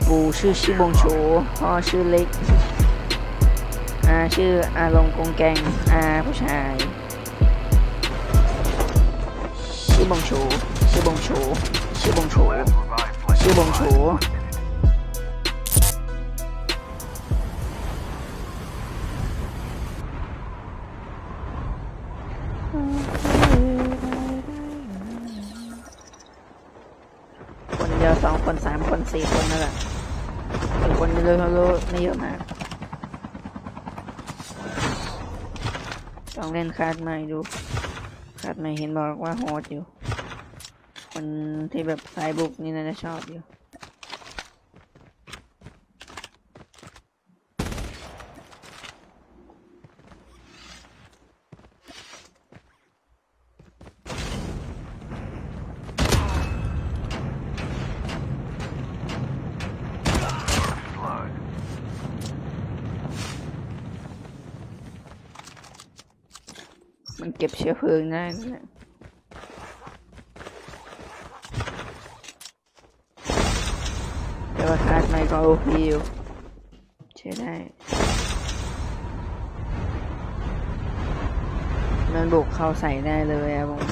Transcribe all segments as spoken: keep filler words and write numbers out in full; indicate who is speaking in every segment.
Speaker 1: ปู่ชื่อชิบงโฉพ่อชื่อเล็กอาชื่ออาลงกงแกงอาผู้ชายชิบงโฉชิบงโฉชิบงโฉชิบงโฉคนเดียวสองคนสามคนสี่คนนั่นแหละคนเยอะๆไม่เยอะมากต้องเล่นคาดใหม่ดูคาดใหม่เห็นบอกว่าโหดอยู่คนที่แบบสายบุกนี่น่าจะชอบอยู่มันเก็บเชื้อเพลิงได้นะแต่ว่าคาดไม่ก็โอพีอยู่ใช้ได้มันบุกเข้าใส่ได้เลยอะผม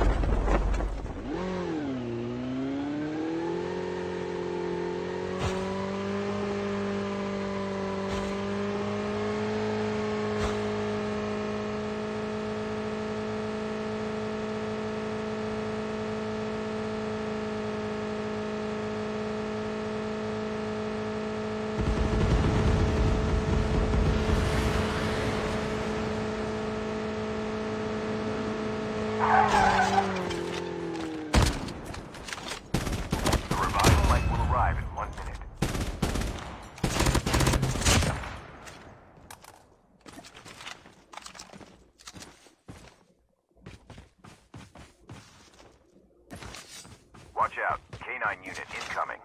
Speaker 2: Watch out, K nine unit incoming.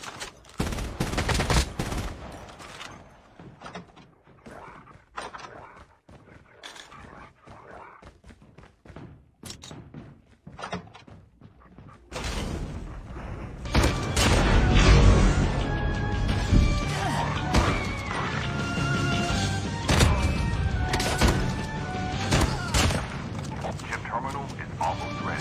Speaker 2: Chip terminal is almost ready.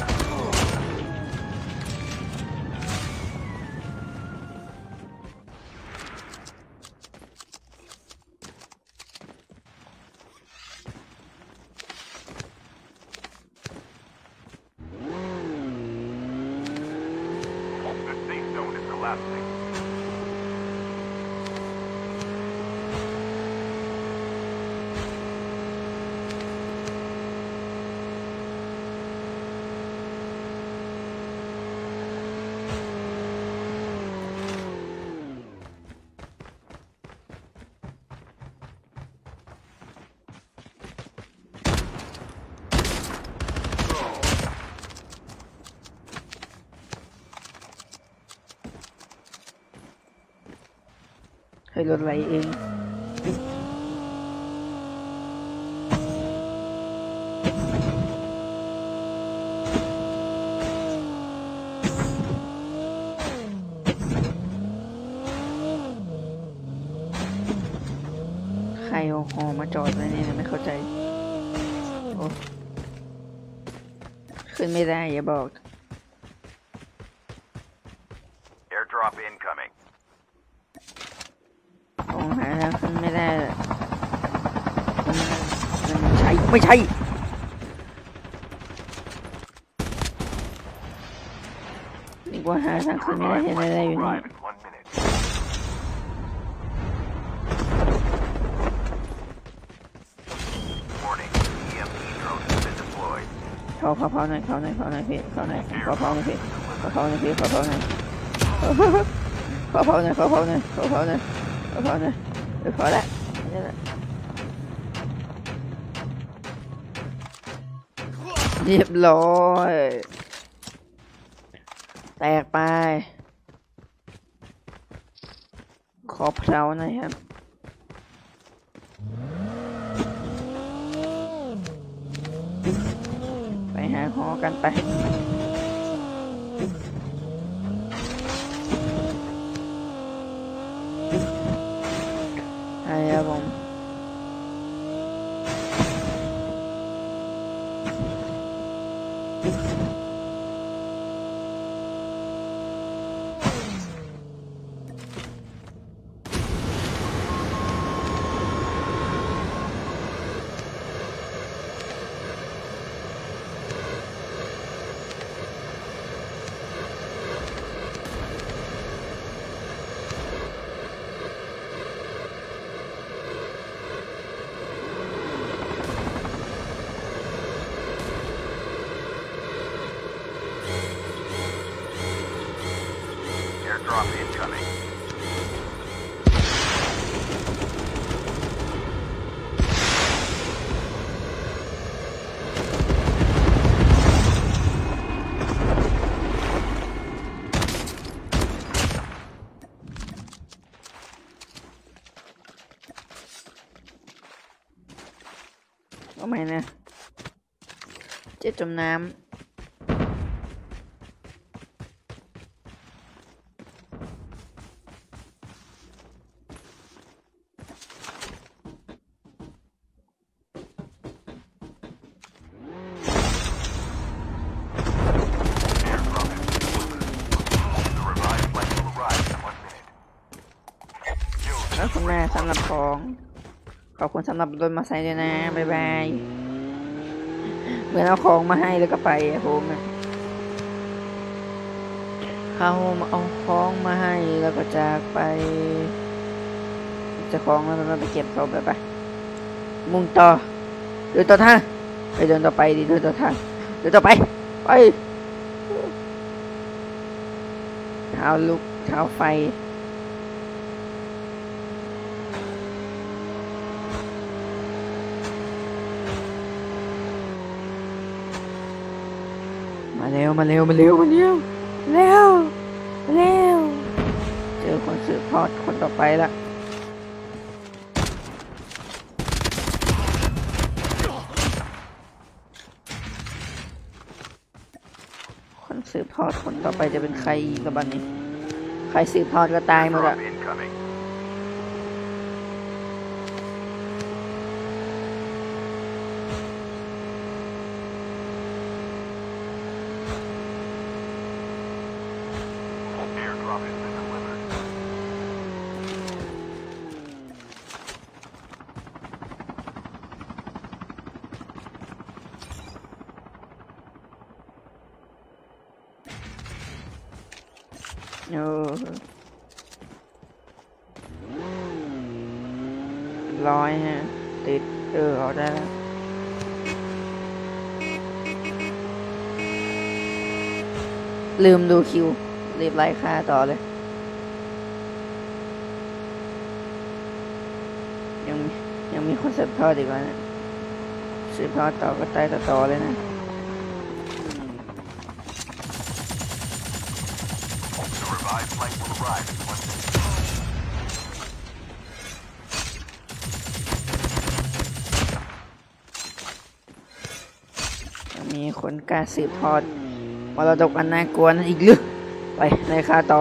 Speaker 1: ให้รถไหลเองใครเอาฮอมาจอดไว้เนี่ยไม่เข้าใจโอ้ขึ้นไม่ได้อย่าบอก
Speaker 2: Airdrop incoming.
Speaker 1: โอ้หาทางขึ้นไม่ได้มันใช่ไม่ใช่นี่ว่าหาทางขึ้นไม่ได้เห็นอะไรอยู่นี่เขาเขาเขาหน่อยเขาหน่อยเขาหน่อยพี่เขาหน่อยเขาเขาหน่อยพี่เขาเขาหน่อยพี่เขาเขาหน่อยเขาเขาหน่อยเขาเขาหน่อยเขาเขาหน่อยเขาเขาหน่อยเออพอละนี่แหละเรียบร้อยแตกไปขอเพลาหน่อยครับไปหาหอกันไป
Speaker 2: Airdrop incoming.
Speaker 1: ทำไมนะเจ็ดจมน้ำแล้วคุณแม่สำหรับของขอบคุณสำหรับรถมาใส่ด้วยนะบ๊ายบายเหมือนเอาของมาให้แล้วก็ไปอะผมนะเขาเอาของมาให้แล้วก็จากไปจะของแล้วมันไปเก็บเขาไปไปมุ่งต่อเดินต่อทางไปเดินต่อไปดิเดินต่อทางเดินต่อไปไปเท้าลุกเท้าไฟมาเร็วมาเร็วมาเร็วมาเร็วเร็วเร็วเจอคนสืบทอดคนต่อไปละคนสืบทอดคนต่อไปจะเป็นใครอีกละบัดนี้ใครสืบทอดก็ตายหมดอะโอ้ร้อยฮะติดเออเอาได้แล้วลืมดูคิวรีบไล่ค่าต่อเลยยังยังมีคนสืบทอดอีกว่านะสืบทอดต่อก็ตายต่อๆเลยนะมีคนกล้าสืบทอดมรดกอันน่ากลัวนั่นอีกหรือไปในค่าต่อ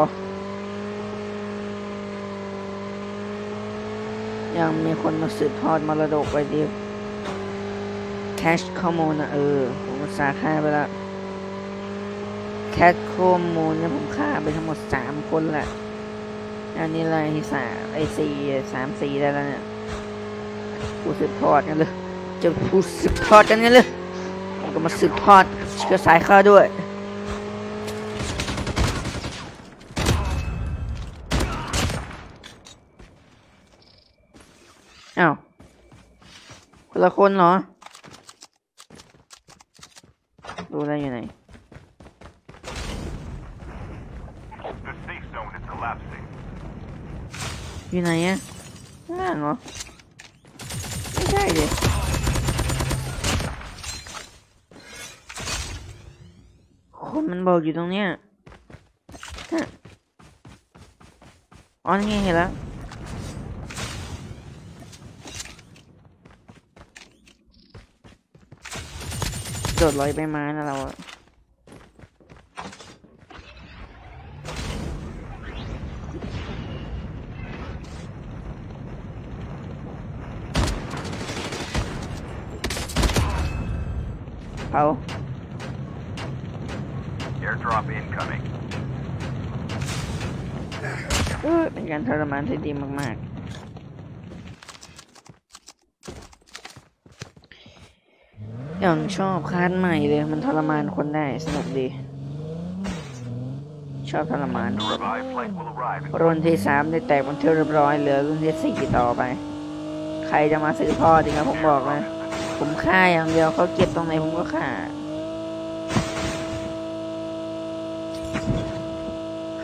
Speaker 1: ยังมีคนมาสืบทอดมรดกไปดีแคชข้อมูลนะเออผมสาค่าไปแล้วแคชข้อมูลเนี่ยผมฆ่าไปทั้งหมดสามคนแหละอันนี้อะไรสามไอสี่สามสี่ได้แล้วเนี่ยผู้สืบทอดกันเลยจะผู้สืบทอดกันกันเลยผมก็มาสืบทอดเชื้อสายข้าด้วยอ้าวคนละคนเหรอดูอะไรอยู่ไหนอยู่ไหนอะล่างเหรอไม่ใช่ดิคนมันบอกอยู่ตรงเนี้ยอ๋อนี่ไงเห็นแล้วโดดลอยไปมานะเราอะเผา
Speaker 2: Airdrop incoming.
Speaker 1: เออเป็นการทรมานที่ดีมากๆอย่างชอบคาดใหม่เลยมันทรมานคนได้สนุกดีชอบทรมานรุ่นที่สามได้แตกบนเที่ยวเรียบร้อยเหลือรุ่นที่สี่ต่อไปใครจะมาซื้อพ่อจริงครับผมบอกนะผมฆ่าอย่างเดียวเขาเก็บตรงไหนผมก็ฆ่า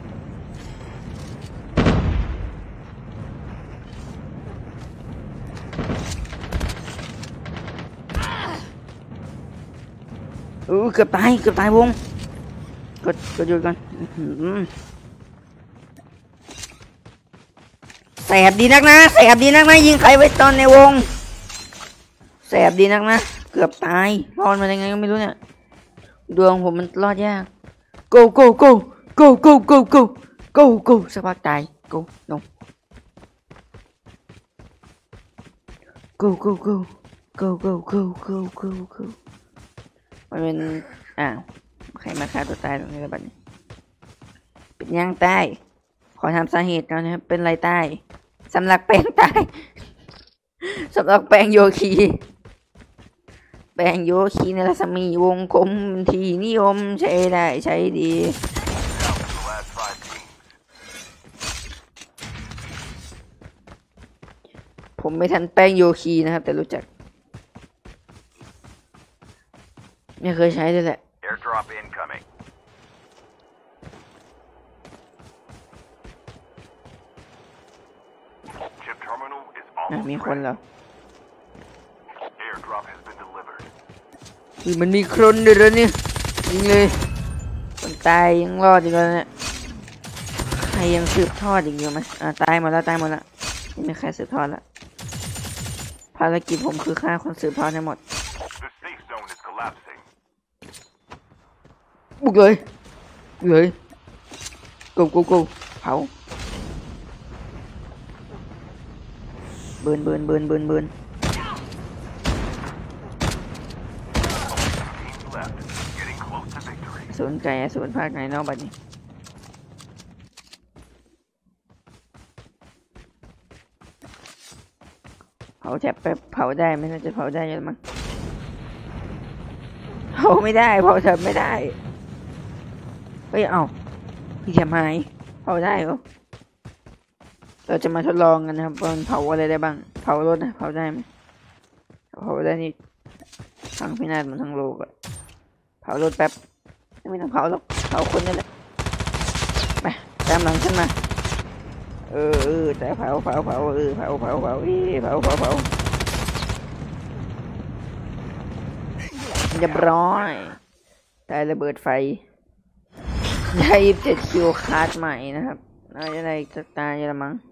Speaker 1: อือเกือบตายเกือบตายวงกดกดหยุดก่อนแสบดีนักนะแสบดีนักนะยิงใครไว้ตอนในวงแสบดีนักนะเกือบตายรอดมาได้ไงก็ไม่รู้เนี่ยดวงผมมันรอดยาก go go go go go go go go go สักพักตาย go no go go go go go go go go go มันเป็นอ้าวใครมาฆ่าตัวตายตรงนี้แล้วบัดนี้เป็นยังตายขอทำสาเหตุก่อนนะครับเป็นไรตายสำลักแป้งตายสำลักแป้งโยคีป้งโยคีในรัศมีวงกลมที่นิยมใช้ได้ใช้ดี
Speaker 2: Down to the last five teams.
Speaker 1: ผมไม่ทันแป้งโยคีนะครับแต่รู้จักไม่เคยใช้เลยแหละ
Speaker 2: Airdrop incoming. Chip terminal is
Speaker 1: อ่ะ
Speaker 2: almost
Speaker 1: มีคน
Speaker 2: ready.
Speaker 1: เหรอ
Speaker 2: Airdrop has been delivered.
Speaker 1: คือมันมีคนเดี๋ยวนี้ยิงเลยคนตายยังรอดอยู่เลยเนี่ยใครยังสืบทอดอีกอยู่ไหมอ่าตายหมดแล้วตายหมดแล้วไม่มีใครสืบทอดละภารกิจผมคือฆ่าคนสืบทอดให้หมด
Speaker 2: The safe zone is collapsing.
Speaker 1: บุกเลยเลยกูกูกูเผาเบิร์นเบิร์นเบิร์นเบิร์นเบิร์น
Speaker 2: Teams left. Getting close to victory.
Speaker 1: สนใจสวนภาคไหนเนอกบัดนี้เผาแทบไปเผาได้ไม่น่าจะเผาได้ยังมั้งเผาไม่ได้เผาแทบไม่ได้เฮ้ยเอาพี่แชมป์หายเผาได้เหรอเราจะมาทดลองกันนะครับว่ามันเผาอะไรได้บ้างเผารถนะเผาได้ไหมเผาได้นี่ทั้งพินาศมันทั้งโลกอะเผารถแป๊บไม่ต้องเผาหรอกเผาคนนี่แหละไปตามหลังฉันมาเออเออแต่เผาเผาเผาเออเผาเผาเผาอีเผาเผาเผาเรียบร้อยได้ระเบิดไฟได้ยี่สิบเจ็ดคิวคาร์ดใหม่นะครับน่าจะได้สตาร์เยอรมัน